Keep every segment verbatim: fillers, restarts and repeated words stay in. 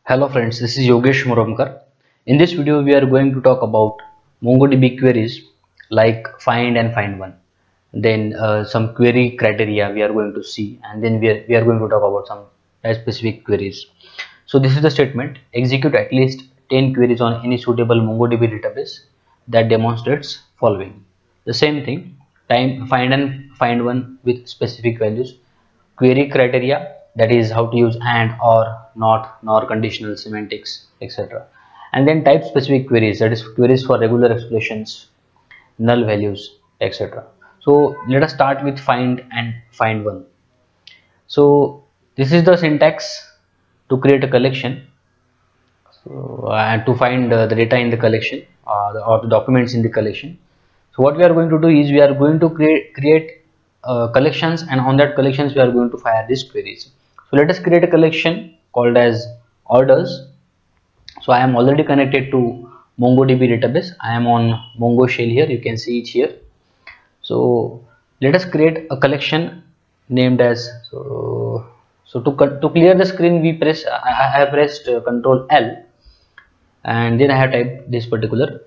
Hello friends, this is Yogesh Murumkar. In this video, we are going to talk about MongoDB queries like find and find one. Then uh, some query criteria we are going to see, and then we are, we are going to talk about some specific queries. So this is the statement: execute at least ten queries on any suitable MongoDB database that demonstrates following. The same thing: time find and find one with specific values. Query criteria, that is how to use and, or, not, nor, conditional, semantics, etc. And then type specific queries, that is queries for regular expressions, null values, etc. So let us start with find and find one. So this is the syntax to create a collection. So, and to find uh, the data in the collection uh, the, or the documents in the collection. So what we are going to do is we are going to create create uh, collections, and on that collections we are going to fire these queries. So let us create a collection called as orders. So I am already connected to MongoDB database. I am on Mongo shell here. You can see it here. So let us create a collection named as so. So to to clear the screen, we press I, I have pressed uh, Control L, and then I have typed this particular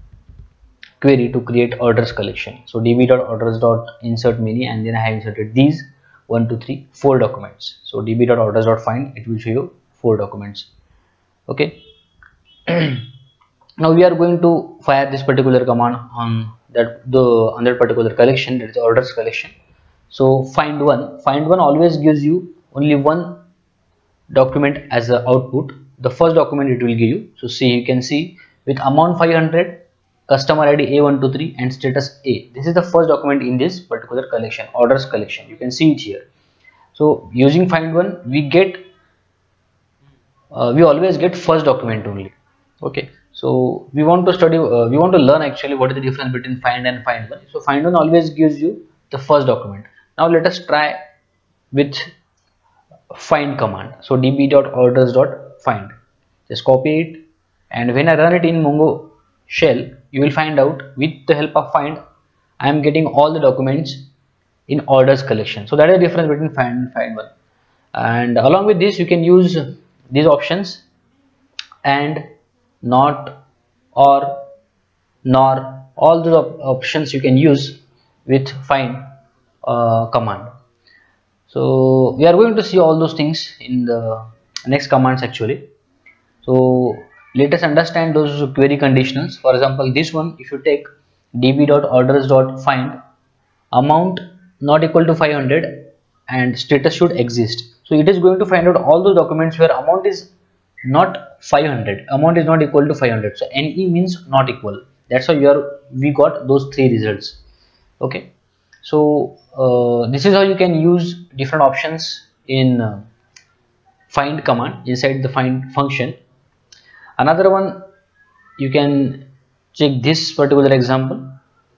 query to create orders collection. So db.orders.insert many, and then I have inserted these one, two, three, four documents. So db.orders.find, it will show you four documents. Okay. Now we are going to fire this particular command on that the on that particular collection, that is orders collection. So find one, find one always gives you only one document as an output. The first document it will give you. So see, you can see with amount five hundred, customer I D A one two three, and status A. This is the first document in this particular collection, orders collection. You can see it here. So using find one, we get uh, we always get first document only. Okay. So we want to study, uh, we want to learn actually what is the difference between find and find one. So find one always gives you the first document. Now let us try with find command. So db.orders.find, just copy it, and when I run it in Mongo shell, you will find out with the help of find I am getting all the documents in orders collection. So that is the difference between find and find one. And along with this, you can use these options and, not, or, nor, all the op options you can use with find uh, command. So we are going to see all those things in the next commands actually. So let us understand those query conditionals. For example, this one, if you take db.orders.find amount not equal to five hundred and status should exist. So it is going to find out all those documents where amount is not five hundred, amount is not equal to five hundred. So N E means not equal. That's why you are we got those three results. Okay. So uh, this is how you can use different options in uh, find command inside the find function. Another one, you can check this particular example.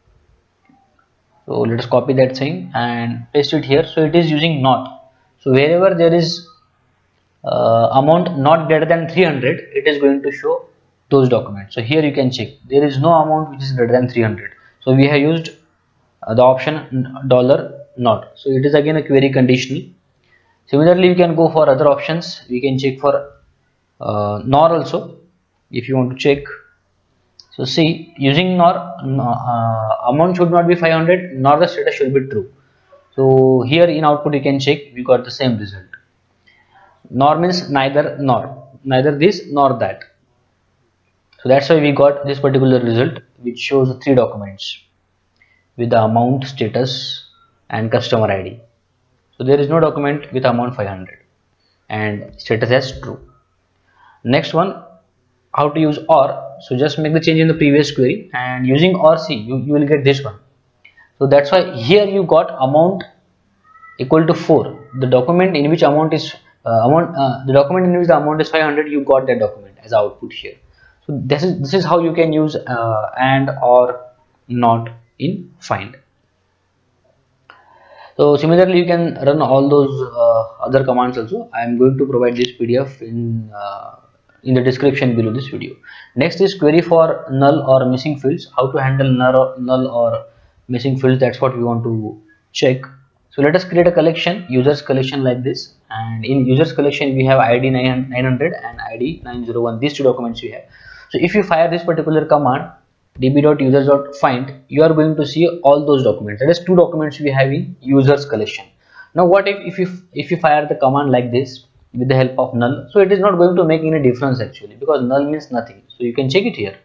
So let us copy that thing and paste it here. So it is using not. So wherever there is uh, amount not greater than three hundred, it is going to show those documents. So here you can check there is no amount which is greater than three hundred. So we have used uh, the option dollar not. So it is again a query conditional. Similarly, you can go for other options. We can check for uh, nor also if you want to check. So see, using nor, uh, amount should not be five hundred, nor the status should be true. So here in output you can check, we got the same result. Nor means neither nor, neither this nor that. So that's why we got this particular result, which shows three documents with the amount, status, and customer I D. So there is no document with amount five hundred and status as true. Next one, how to use or. So just make the change in the previous query, and using or see, you, you will get this one. So that's why here you got amount equal to four. The document in which amount is uh, amount uh, the document in which the amount is five hundred, you got that document as output here. So this is this is how you can use uh, and, or, not in find. So similarly, you can run all those uh, other commands also. I am going to provide this P D F in uh, in the description below this video. Next is query for null or missing fields. How to handle null or, null or missing fields, that's what we want to check. So let us create a collection, users collection like this, and in users collection we have I D nine hundred and I D nine oh one, these two documents we have. So if you fire this particular command db.users.find, you are going to see all those documents. That is two documents we have in users collection. Now what if if you if you fire the command like this with the help of null? So it is not going to make any difference actually, because null means nothing. So you can check it here,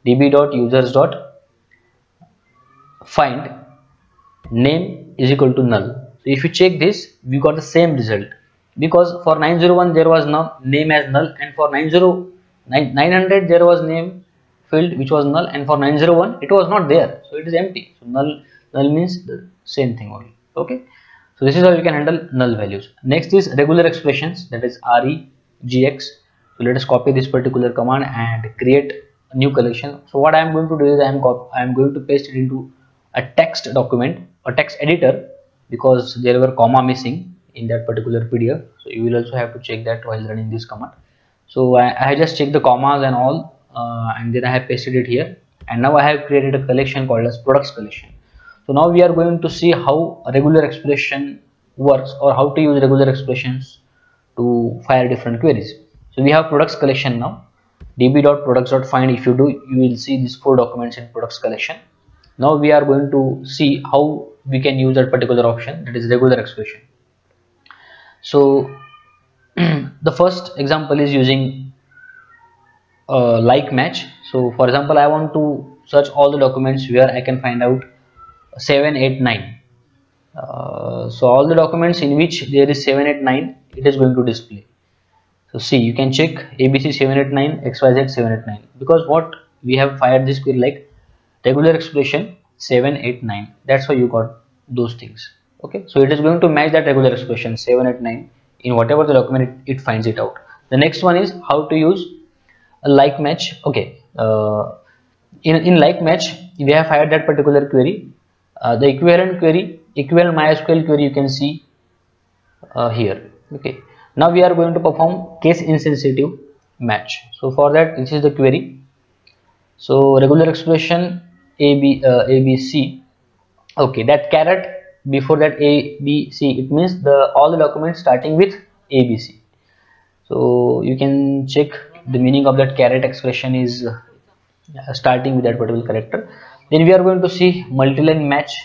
db.users.find name is equal to null. So if you check this, we got the same result, because for nine oh one there was no name as null, and for nine hundred there was name field which was null, and for nine oh one it was not there, so it is empty. So null null means the same thing only. Okay, so this is how you can handle null values. Next is regular expressions, that is regx. So let us copy this particular command and create a new collection. So what I am going to do is I am I am going to paste it into a text document, a text editor, because there were comma missing in that particular P D F. So you will also have to check that while running this command. So I, I just checked the commas and all, uh, and then I have pasted it here, and now I have created a collection called as products collection. So now we are going to see how a regular expression works, or how to use regular expressions to fire different queries. So we have products collection now, db.products.find. If you do, you will see these four documents in products collection. Now we are going to see how we can use that particular option, that is regular expression. So the first example is using uh, like match. So for example, I want to search all the documents where I can find out seven eight nine. Uh, so all the documents in which there is seven eight nine, it is going to display. So see, you can check A B C seven eight nine, X Y Z seven eight nine, because what we have fired this query like regular expression seven eight nine, that's why you got those things. Okay, so it is going to match that regular expression seven eight nine in whatever the document it, it finds it out. The next one is how to use a like match. Okay, uh, in, in like match we have fired that particular query, uh, the equivalent query, equivalent MySQL query, you can see uh, here. Okay, now we are going to perform case insensitive match. So for that, this is the query. So regular expression A B uh, A B C. Okay, that caret before that A B C, it means the all the documents starting with A B C. So you can check the meaning of that caret expression is uh, starting with that particular character. Then we are going to see multi-line match.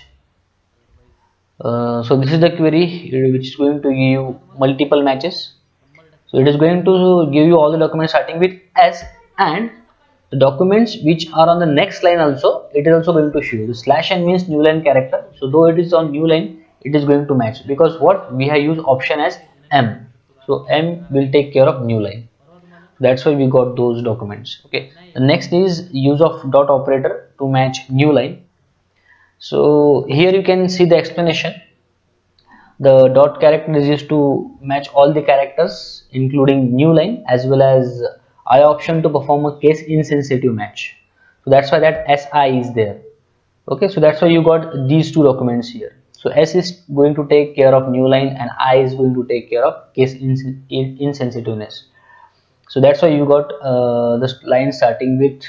Uh, so this is the query which is going to give you multiple matches. So it is going to give you all the documents starting with S, and the documents which are on the next line also, it is also going to show you. The slash n means new line character. So though it is on new line, it is going to match, because what we have used option as M. So M will take care of new line. That's why we got those documents. Okay. The next is use of dot operator to match new line. So here you can see the explanation. The dot character is used to match all the characters including new line, as well as I option to perform a case insensitive match. So that's why that S I is there. Okay, so that's why you got these two documents here. So S is going to take care of new line, and I is going to take care of case ins insensitiveness. So that's why you got uh, this line starting with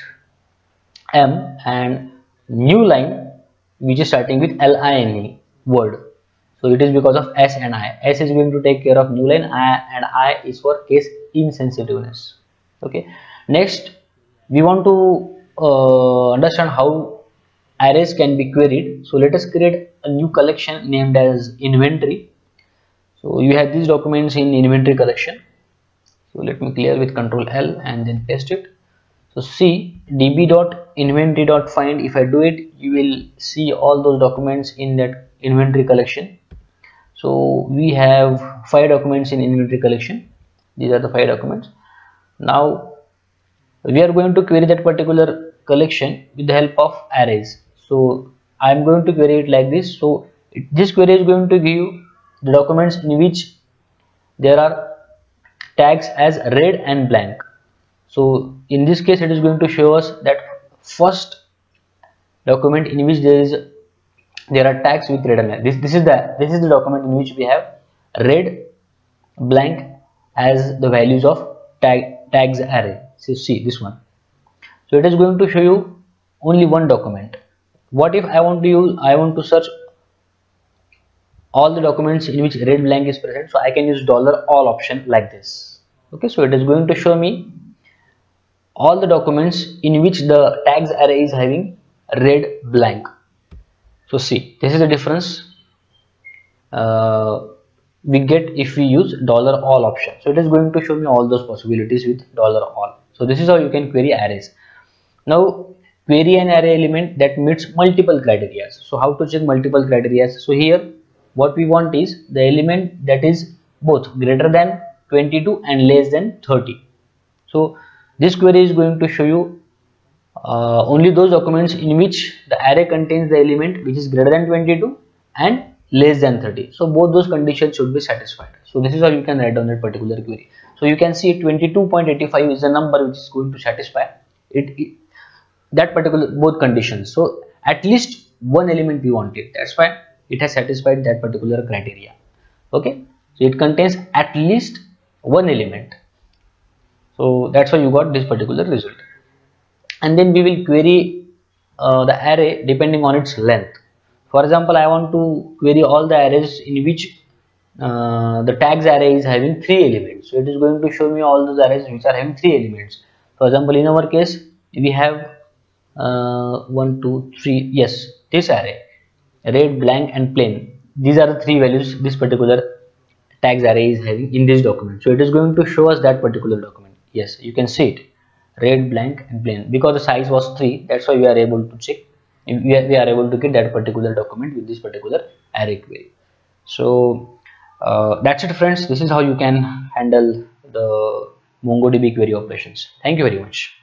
M, and new line which is starting with L I N E word. So it is because of S and I. S is going to take care of new line, I, and I is for case insensitiveness. Okay. Next, we want to uh, understand how arrays can be queried. So let us create a new collection named as inventory. So you have these documents in inventory collection. So let me clear with control L and then paste it. So see, db.inventory.find, if I do it, you will see all those documents in that inventory collection. So we have five documents in inventory collection. These are the five documents. Now we are going to query that particular collection with the help of arrays. So I am going to query it like this. So it, this query is going to give you the documents in which there are tags as red and blank. So in this case, it is going to show us that first document in which there is there are tags with red and blank. This this is the this is the document in which we have red, blank as the values of tag tags array. So see this one. So it is going to show you only one document. What if I want to use I want to search all the documents in which red blank is present, so I can use dollar all option like this. Okay, so it is going to show me all the documents in which the tags array is having red blank. So see, this is the difference uh, we get if we use dollar all option. So it is going to show me all those possibilities with dollar all. So this is how you can query arrays. Now query an array element that meets multiple criteria. So how to check multiple criteria? So here what we want is the element that is both greater than twenty-two and less than thirty. So this query is going to show you uh, only those documents in which the array contains the element which is greater than twenty-two and less than thirty. So both those conditions should be satisfied. So this is how you can write down that particular query. So you can see twenty-two point eight five is the number which is going to satisfy it, it that particular both conditions. So at least one element we wanted, that's why it has satisfied that particular criteria. Okay, so it contains at least one element, so that's why you got this particular result. And then we will query uh, the array depending on its length. For example, I want to query all the arrays in which uh, the tags array is having three elements, so it is going to show me all those arrays which are having three elements. For example, in our case we have uh, one two three, yes, this array red, blank and plain, these are the three values this particular tags array is having in this document. So it is going to show us that particular document. Yes, you can see it, red, blank and plain, because the size was three, that's why we are able to check, we are, we are able to get that particular document with this particular array query. So uh, that's it friends, this is how you can handle the MongoDB query operations. Thank you very much.